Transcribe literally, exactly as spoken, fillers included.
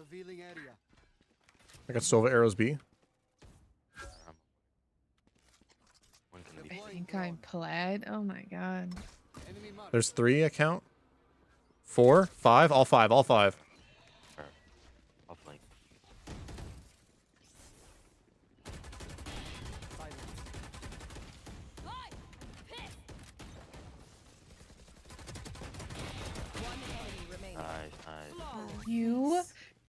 Revealing area. I got Sova arrows B. Um, one can be I think I'm plaid. Oh my god. Enemy mark. There's three account. Four, five, all five, all five. Or, I'll flank. Silence. One enemy remaining. Nice, nice. You